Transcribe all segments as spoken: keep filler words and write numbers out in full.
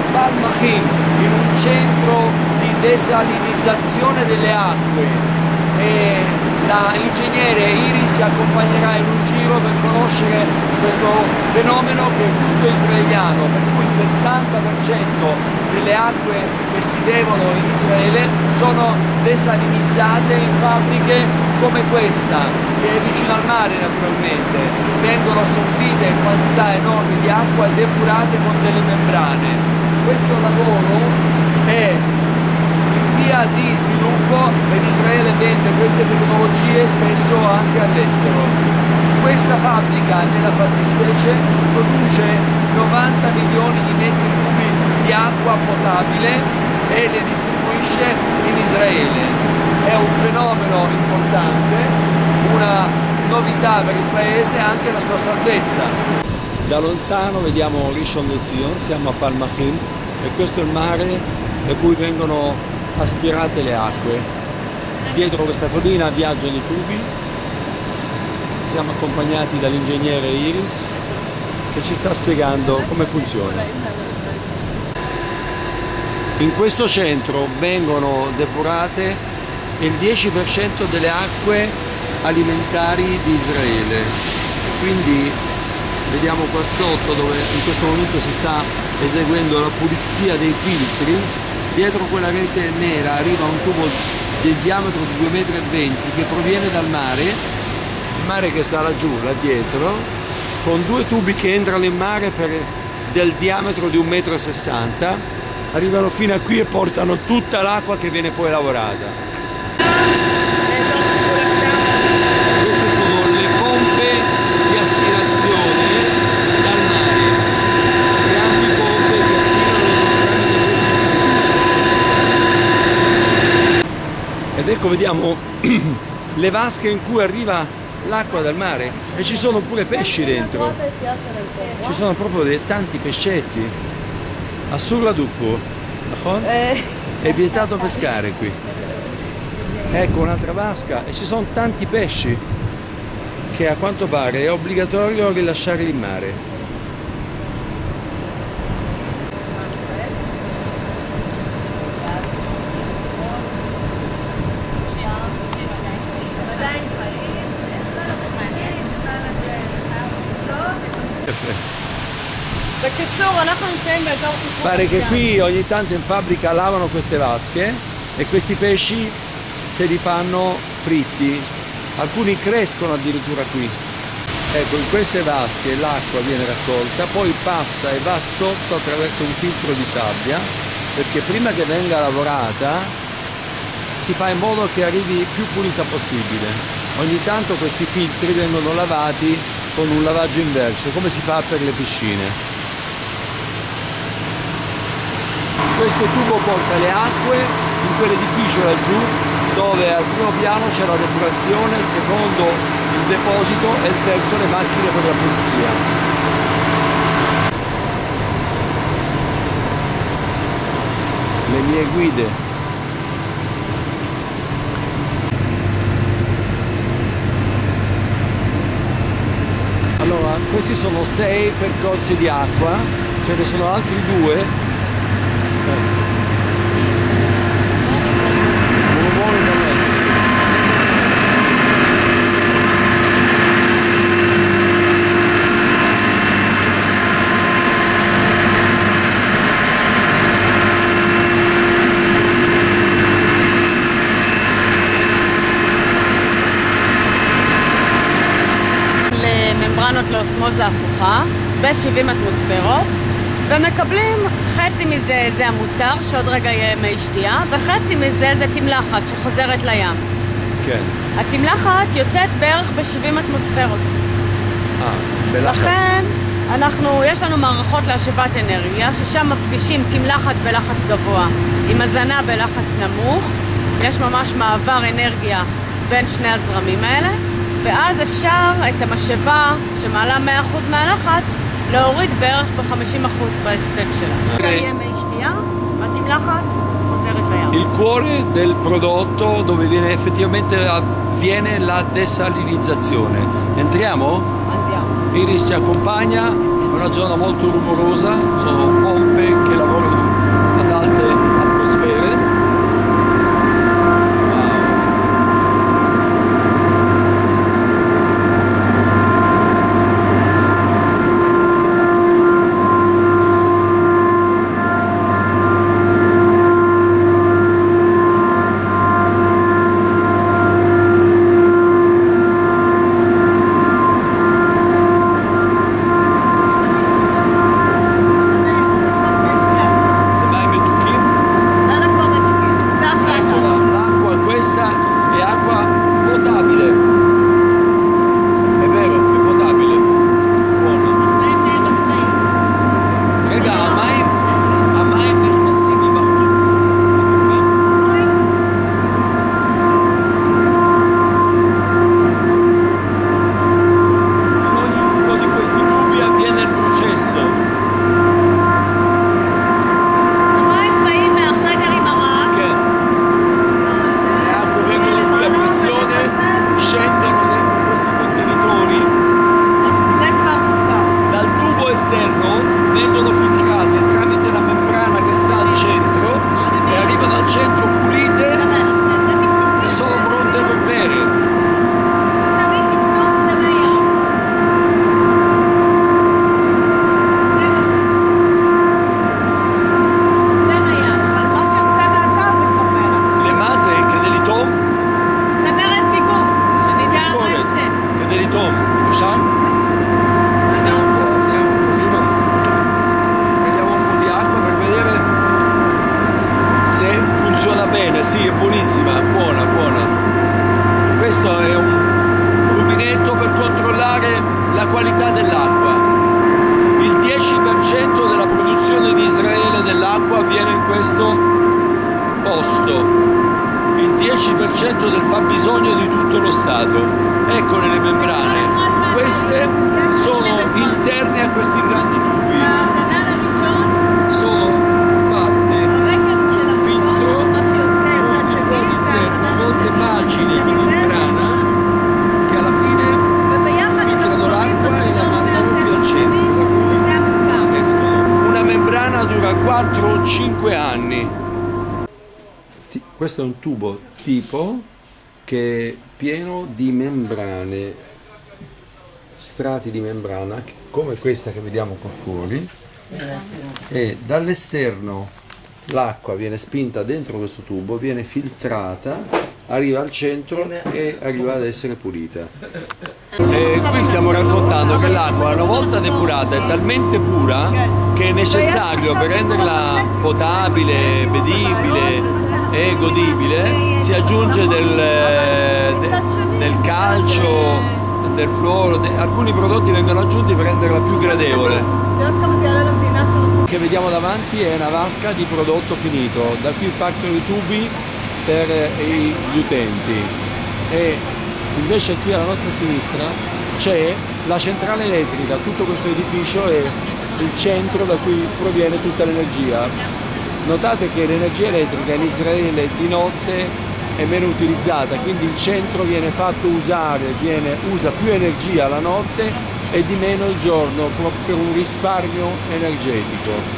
Palmachim, in un centro di desalinizzazione delle acque, e l'ingegnere Iris ci accompagnerà in un giro per conoscere questo fenomeno che è tutto israeliano, per cui il settanta per cento delle acque che si bevono in Israele sono desalinizzate in fabbriche come questa, che è vicino al mare naturalmente. Vengono assorbite in quantità enormi di acqua e depurate con delle membrane. Questo lavoro è in via di sviluppo ed Israele vende queste tecnologie spesso anche all'estero. Questa fabbrica, nella fattispecie, produce novanta milioni di metri cubi di acqua potabile e le distribuisce in Israele. È un fenomeno importante, una novità per il paese e anche la sua salvezza. Da lontano vediamo Rishon LeZion, siamo a Palmachim e questo è il mare da cui vengono aspirate le acque. Dietro questa collina viaggiano i tubi. Siamo accompagnati dall'ingegnere Iris che ci sta spiegando come funziona. In questo centro vengono depurate il dieci per cento delle acque alimentari di Israele. Quindi vediamo qua sotto dove in questo momento si sta eseguendo la pulizia dei filtri. Dietro quella rete nera arriva un tubo del diametro di due virgola venti metri che proviene dal mare, il mare che sta laggiù, là dietro, con due tubi che entrano in mare per del diametro di un metro e sessanta, arrivano fino a qui e portano tutta l'acqua che viene poi lavorata. Queste sono le pompe di aspirazione dal mare, grandi pompe che aspirano tramite questi tubi. Ed ecco, vediamo le vasche in cui arriva l'acqua dal mare e ci sono pure pesci dentro. Ci sono proprio dei, tanti pescetti. Assur la Duppo, è vietato pescare qui. Ecco un'altra vasca e ci sono tanti pesci che a quanto pare è obbligatorio rilasciare in mare. Pare che qui ogni tanto in fabbrica lavano queste vasche e questi pesci se li fanno fritti, alcuni crescono addirittura qui. Ecco, in queste vasche l'acqua viene raccolta, poi passa e va sotto attraverso un filtro di sabbia, perché prima che venga lavorata si fa in modo che arrivi più pulita possibile. Ogni tanto questi filtri vengono lavati con un lavaggio inverso, come si fa per le piscine. Questo tubo porta le acque in quell'edificio laggiù, dove al primo piano c'è la depurazione, il secondo il deposito e il terzo le macchine per la pulizia. Le mie guide. Allora, questi sono sei percorsi di acqua, ce ne sono altri due. ממברנות לאוסמוזה הפוכה ב-שבעים אטמוספירות, ומקבלים חצי מזה זה המוצר שעוד רגע יהיה מי שתייה, וחצי מזה זה תמלחת שחוזרת לים. כן. התמלחת יוצאת בערך ב-שבעים אטמוספירות. אה, בלחץ. לכן אנחנו, יש לנו מערכות להשבת אנרגיה, ששם מפגישים תמלחת בלחץ גבוה עם הזנה בלחץ נמוך. יש ממש מעבר אנרגיה בין שני הזרמים האלה, ואז אפשר את המשאבה שמעלה מאה אחוז מהלחץ להוריד בערך ב-חמישים אחוז בהספק שלה. יהיה מי שתייה, והתמלחת חוזרת לים. Il cuore del prodotto dove viene effettivamente avviene la desalinizzazione. Entriamo? Andiamo. Iris ci accompagna, è una zona molto rumorosa, sono pompe che lavorano sì, è buonissima, buona, buona. Questo è un rubinetto per controllare la qualità dell'acqua. Il dieci per cento della produzione di Israele dell'acqua avviene in questo posto. Il dieci per cento del fabbisogno di tutto lo Stato. Eccole le membrane. Queste sono interne a questi grandi tubi. Sono fatte un filtro multiplo di molte pagine di membrana che alla fine filtrano l'acqua e la mandano più al centro. Una membrana dura quattro o cinque anni. Questo è un tubo tipo che è pieno di membrane, strati di membrana, come questa che vediamo qua fuori, e dall'esterno l'acqua viene spinta dentro questo tubo, viene filtrata, arriva al centro e arriva ad essere pulita. E qui stiamo raccontando che l'acqua, una volta depurata, è talmente pura che è necessario, per renderla potabile, bevibile e godibile, si aggiunge del, de, del calcio, del fluoro, de, alcuni prodotti vengono aggiunti per renderla più gradevole. Che vediamo davanti è una vasca di prodotto finito, da qui partono i tubi per gli utenti, e invece qui alla nostra sinistra c'è la centrale elettrica. Tutto questo edificio è il centro da cui proviene tutta l'energia. Notate che l'energia elettrica in Israele di notte è meno utilizzata, quindi il centro viene fatto usare, viene, usa più energia la notte e di meno il giorno, proprio per un risparmio energetico.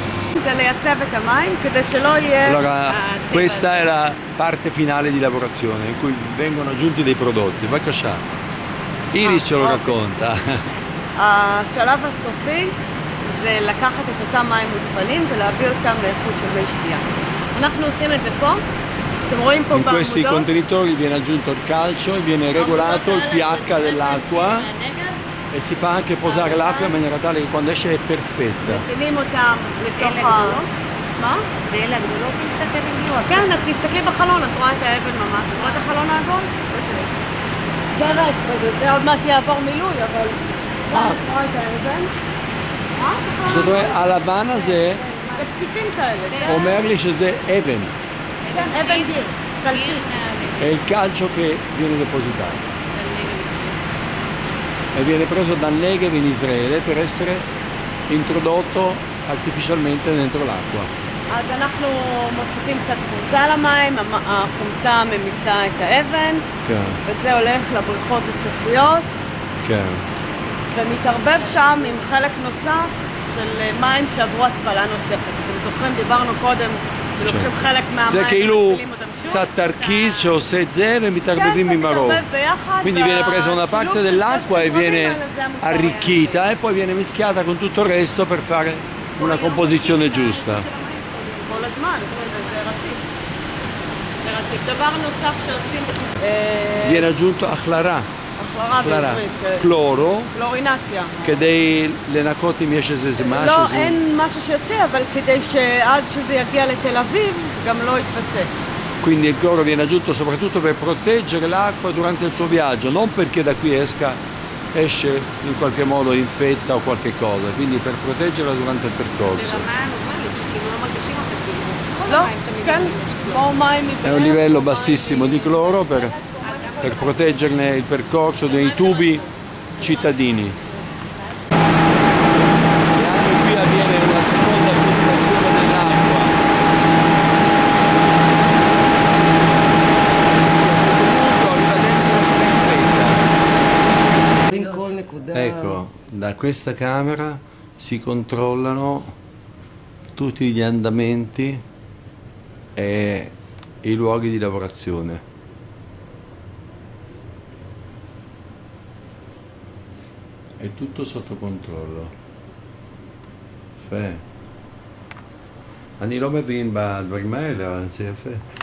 Allora, questa è la parte finale di lavorazione in cui vengono aggiunti dei prodotti. בבקשה. איריס ce lo racconta. השלב הסופי זה לקחת את אותם מים מותפלים ולהביא אותם לאיכות של מי שתייה. אנחנו עושים את זה פה. אתם רואים פה In questi בעמודות. contenitori viene aggiunto il calcio e viene regolato il pH dell'acqua e si fa anche posare l'acqua in maniera tale che quando esce è perfetta. מכינים אותם לתוך ה... מה? ואלה גדולות קצת הגיעו. כן, את תסתכלי בחלון, את רואה את האבן ממש. את רואה את החלון האדום? זה ריק, זה עוד מעט יעבור מילוי, אבל... את רואה את האבן? Questo dove Alabama זה זה פתיתים כאלה. אומר לי שזה אבן, אבן גיר. קלקיר. è il calcio che viene depositato e viene preso dal Negev in Israele per essere introdotto artificialmente dentro l'acqua. אז אנחנו מוסיפים קצת חומצה למים, החומצה ממיסה את האבן, כן, וזה הולך לבריכות הסופיות, כן. ומתערבב שם עם חלק נוסף של מים שעברו התפלה נוספת. אתם זוכרים, דיברנו קודם שלוקחים חלק מהמים זה כאילו ומפילים אותם שוב. קצת תרכיז שעושה את זה ומתערבבים עם הרוב. Quindi viene presa una parte dell'acqua e viene arricchita e poi viene mischiata con tutto il resto per fare una composizione giusta. כל הזמן, זה רציף. זה רציף. דבר נוסף שעושים... Viene aggiunto achlara, החלרה בעברית. cloro, קלורינציה. כדי לנקות אם יש איזה זמה לא, שזה... אין משהו שיוצא, אבל כדי שעד שזה יגיע לתל אביב, גם לא יתווסף. Quindi il cloro viene aggiunto soprattutto per proteggere l'acqua durante il suo viaggio, non perché da qui esca, esce in qualche modo infetta o qualche cosa, quindi per proteggerla durante il percorso. לא, כן, כמו מים È un livello bassissimo di cloro per, per proteggerne il percorso dei tubi cittadini. E anche qui avviene una seconda filtrazione dell'acqua. A questo punto arriva ad essere perfetta. Ecco, da questa camera si controllano tutti gli andamenti e i luoghi di lavorazione. È tutto sotto controllo. Fe. אני לא מבין בדברים האלה, אבל זה יפה.